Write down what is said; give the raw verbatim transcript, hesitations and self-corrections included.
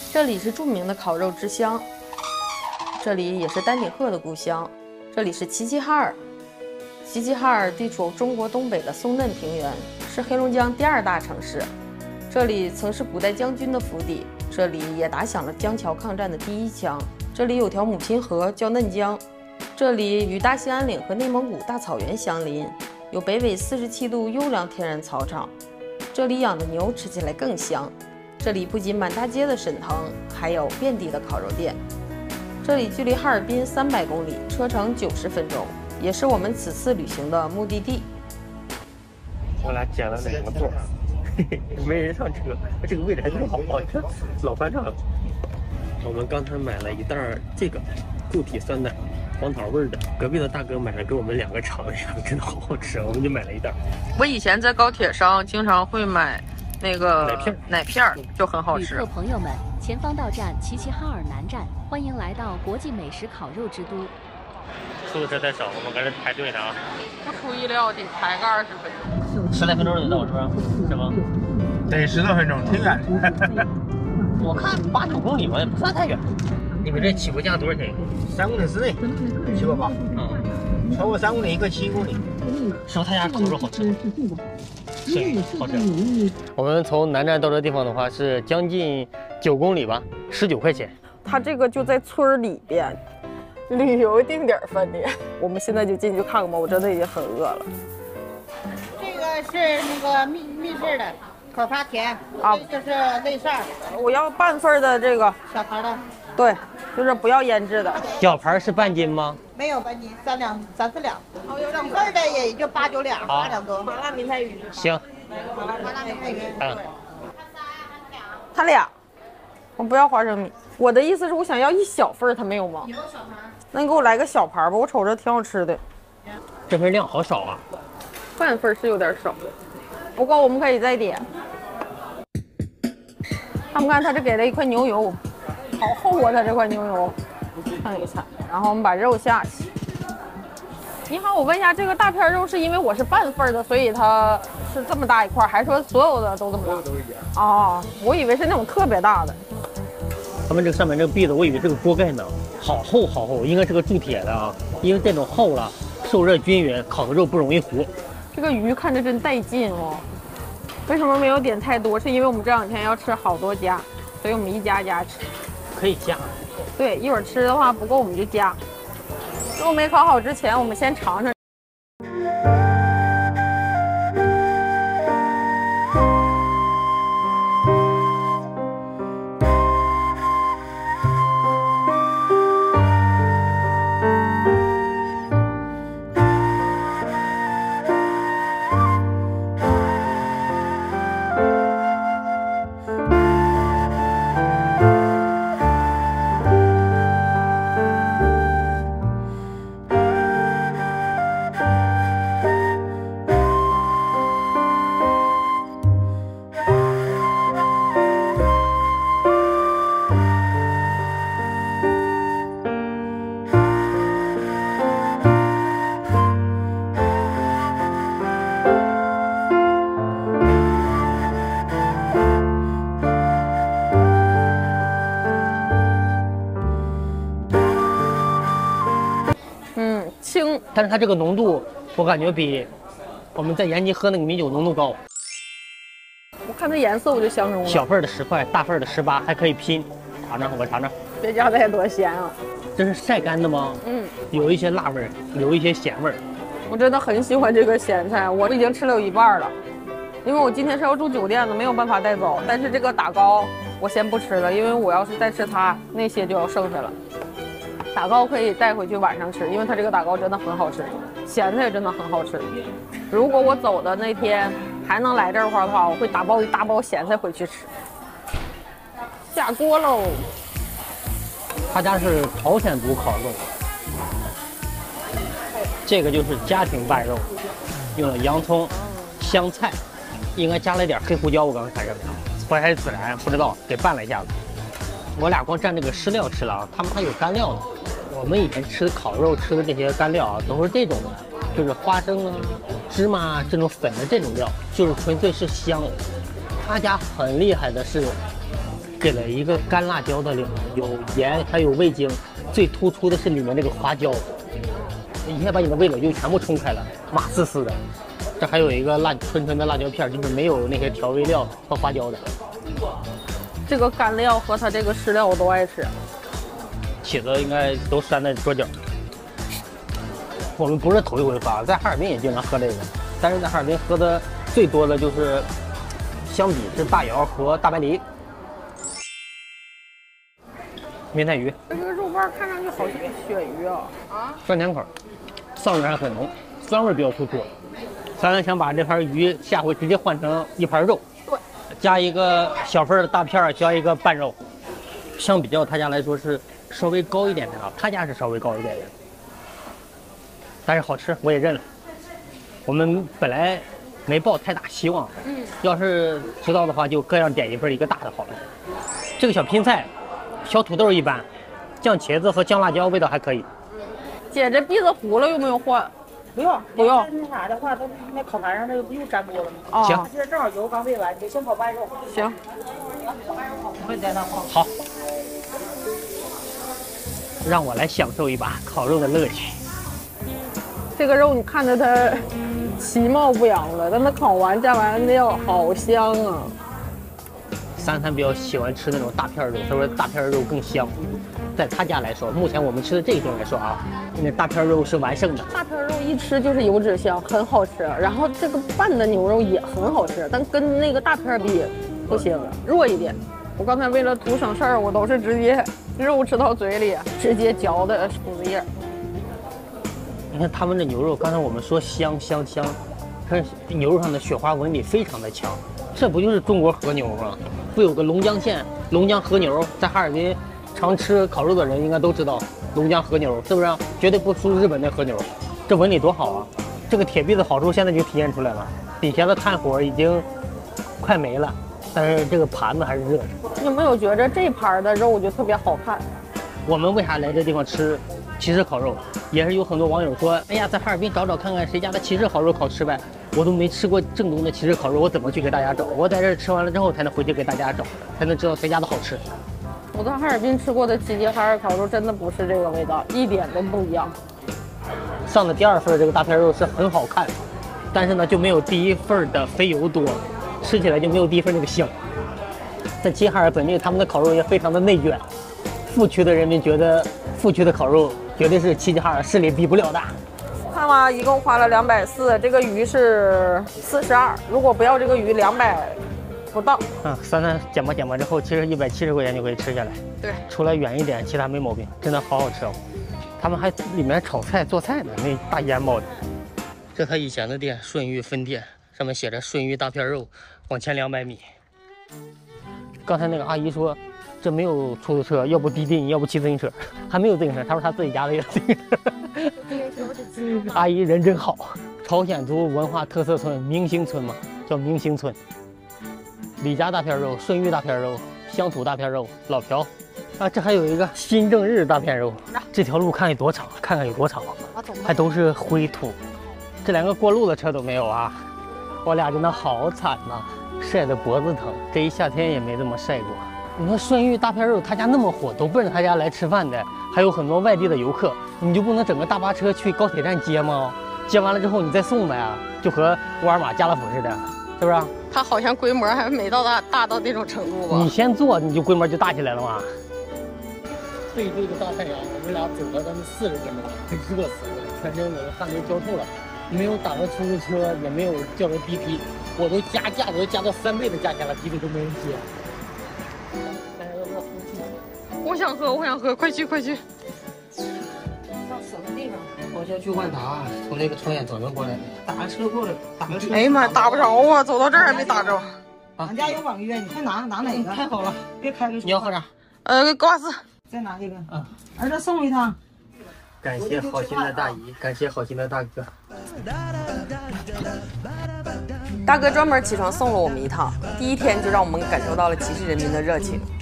这里是著名的烤肉之乡，这里也是丹顶鹤的故乡。这里是齐齐哈尔，齐齐哈尔地处中国东北的松嫩平原，是黑龙江第二大城市。这里曾是古代将军的府邸，这里也打响了江桥抗战的第一枪。这里有条母亲河叫嫩江，这里与大兴安岭和内蒙古大草原相邻，有北纬四十七度优良天然草场。这里养的牛吃起来更香。这里不仅满大街的沈腾，还有遍地的烤肉店。这里距离哈尔滨三百公里，车程九十分钟，也是我们此次旅行的目的地。 我俩捡了两个座，嘿嘿，没人上车，这个位置还真好，这老翻唱了。我们刚才买了一袋这个固体酸奶，黄桃味的。隔壁的大哥买了给我们两个尝一下，真的好好吃，我们就买了一袋。 我以前在高铁上经常会买那个奶片， 奶片就很好吃。 旅客朋友们，前方到站齐齐哈尔南站，欢迎来到国际美食烤肉之都。 出租车太少，我们搁这排队呢啊！ 不出意料得排个二十分钟， 十来分钟就到，是吧？是吗？ 得十多分钟，挺远的。 我看八九公里嘛，也不算太远。你们这起步价多少钱？ 三公里之内，七个八。 嗯， 超过三公里一个七公里。 是不是他家烤肉好吃？是，好吃。我们从南站到这地方的话是将近九公里吧，十九块钱。 它这个就在村里边，旅游定点饭店。我们现在就进去看看吧，我真的已经很饿了。 这个是那个秘秘制的，口发甜啊，这就是内扇。 我要半份的这个小盘的， 对，就是不要腌制的。 小盘是半斤吗？ 没有半斤，三两三四两。整份的也就八九两，八两多。 麻辣明太鱼。 行。 麻辣明太鱼。 嗯。 它俩，我不要花生米。我的意思是我想要一小份，它没有吗？有小盘。那你给我来个小盘吧，我瞅着挺好吃的。 这份量好少啊。 半份是有点少，不过我们可以再点。他们看，他这给了一块牛油，好厚啊！他这块牛油，看一下。然后我们把肉下去。你好，我问一下，这个大片肉是因为我是半份的，所以它是这么大一块，还是说所有的都这么大？都一样。哦，我以为是那种特别大的。 他们这个上面这个篦子，我以为这个锅盖呢，好厚好厚，应该是个铸铁的啊，因为这种厚了，受热均匀，烤的肉不容易糊。 这个鱼看着真带劲哦。为什么没有点太多？是因为我们这两天要吃好多家，所以我们一家家吃。 可以加。 对，一会儿吃的话不够我们就加。肉没烤好之前，我们先尝尝。清， 但是它这个浓度，我感觉比我们在延吉喝那个米酒浓度高。 我看它颜色我就相中了。 小份的十块，大份的十八，还可以拼。尝尝，我尝尝。 别加太多咸啊！ 这是晒干的吗？ 嗯， 有一些辣味儿，有一些咸味儿。 我真的很喜欢这个咸菜，我已经吃了有一半了。因为我今天是要住酒店的，没有办法带走。但是这个打糕我先不吃了，因为我要是再吃它，那些就要剩下了。打糕可以带回去晚上吃，因为它这个打糕真的很好吃，咸菜也真的很好吃。如果我走的那天还能来这儿的话，我会打包一大包咸菜回去吃。下锅喽！ 他家是朝鲜族烤肉，这个就是家庭拌肉，用了洋葱、香菜，应该加了一点黑胡椒，我刚刚看着没有，或者还是孜然，不知道，给拌了一下子。我俩光蘸这个湿料吃了啊，他们还有干料呢。我们以前吃烤肉吃的这些干料啊，都是这种的，就是花生啊、芝麻啊这种粉的这种料，就是纯粹是香。他家很厉害的是， 给了一个干辣椒的量，有盐，还有味精，最突出的是里面这个花椒，一下把你的味蕾就全部冲开了，麻丝丝的。这还有一个辣纯纯的辣椒片，就是没有那些调味料和花椒的。 这个干料和它这个湿料我都爱吃。 起子应该都拴在桌角。我们不是头一回发，在哈尔滨也经常喝这个，但是在哈尔滨喝的最多的就是相比是大窑和大白梨。明太鱼， 这个肉瓣看上去好像鳕鱼啊！啊， 酸甜口，臊味还很浓，酸味比较突出。咱们想把这盘鱼下回直接换成一盘肉， 对， 加一个小份的大片，加一个半肉。相比较他家来说是稍微高一点的啊，他家是稍微高一点的，但是好吃我也认了。我们本来没抱太大希望，嗯，要是知道的话就各样点一份，一个大的好了。这个小拼菜。小土豆一般，酱茄子和酱辣椒味道还可以。 姐，这篦子糊了用没有换？ 不用， 不用。 那啥的话，都那烤盘上那个不又粘锅了吗？ 哦， 行。 这正好油刚煨完，你就先烤半肉。 行。 我给你在那放。 好。让我来享受一把烤肉的乐趣。 这个肉你看着它其貌不扬的，但它烤完加完料好香啊。 三三比较喜欢吃那种大片肉，他说大片肉更香。在他家来说，目前我们吃的这一顿来说啊，那大片肉是完胜的。 大片肉一吃就是油脂香，很好吃。然后这个拌的牛肉也很好吃，但跟那个大片比不行，弱一点。我刚才为了图省事儿，我都是直接肉吃到嘴里，直接嚼的薯子叶。 你看他们的牛肉，刚才我们说香香香，它牛肉上的雪花纹理非常的强。这不就是中国和牛吗？不有个龙江县龙江和牛，在哈尔滨常吃烤肉的人应该都知道龙江和牛，是不是？绝对不输日本的和牛。这纹理多好啊！这个铁篦的好处现在就体现出来了，底下的炭火已经快没了，但是这个盘子还是热的。 你有没有觉着这盘的肉就特别好看？ 我们为啥来这地方吃骑士烤肉？也是有很多网友说，哎呀，在哈尔滨找找看看谁家的骑士烤肉好吃呗。我都没吃过正宗的骑士烤肉，我怎么去给大家找？我在这吃完了之后才能回去给大家找，才能知道谁家的好吃。 我在哈尔滨吃过的齐齐哈尔烤肉真的不是这个味道，一点都不一样。 上的第二份这个大片肉是很好看，但是呢就没有第一份的肥油多，吃起来就没有第一份那个香。在齐齐哈尔本地，他们的烤肉也非常的内卷。富区的人民觉得富区的烤肉绝对是齐齐哈尔市里比不了的。 看吧，一共花了两百四，这个鱼是四十二，如果不要这个鱼，两百不到。 嗯，三三减吧减吧之后，其实一百七十块钱就可以吃下来。对，除了远一点，其他没毛病，真的好好吃哦。他们还里面炒菜做菜呢，那大烟冒的。这他以前的店，顺玉分店，上面写着顺玉大片肉，往前两百米。刚才那个阿姨说，这没有出租车，要不滴滴，要不骑自行车，还没有自行车。她说她自己家的有自行车。阿姨人真好。朝鲜族文化特色村明星村嘛，叫明星村。李家大片肉、顺玉大片肉、乡土大片肉、老朴啊，这还有一个新正日大片肉。这条路看有多长，看看有多长，还都是灰土。这两个过路的车都没有啊！我俩真的好惨呐，晒得脖子疼。这一夏天也没这么晒过。你说顺玉大片肉，他家那么火，都奔着他家来吃饭的，还有很多外地的游客，你就不能整个大巴车去高铁站接吗？接完了之后你再送呗，就和沃尔玛、家乐福似的，是不是？ 它好像规模还没到大大到那种程度吧？ 你先做，你就规模就大起来了嘛。背对着大太阳，我们俩走了咱们四十分钟，热死了，全身我的汗都浇透了。没有打个出租车，也没有叫个滴滴，我都加价，我都加到三倍的价钱了，滴滴都没人接。 我想喝，我想喝，快去快去！ 到什么地方？ 好像去万达，从那个朝鲜转运过来的，打个车过来，打个车。 哎呀妈，打不着啊！走到这儿还没打着。 俺家有网约，你看拿拿哪个？ 太好了， 别开个。 你要喝啥？ 呃，瓜子。 再拿这个。 嗯。 儿子送一趟。 感谢好心的大姨，感谢好心的大哥。 大哥专门起床送了我们一趟，第一天就让我们感受到了骑士人民的热情。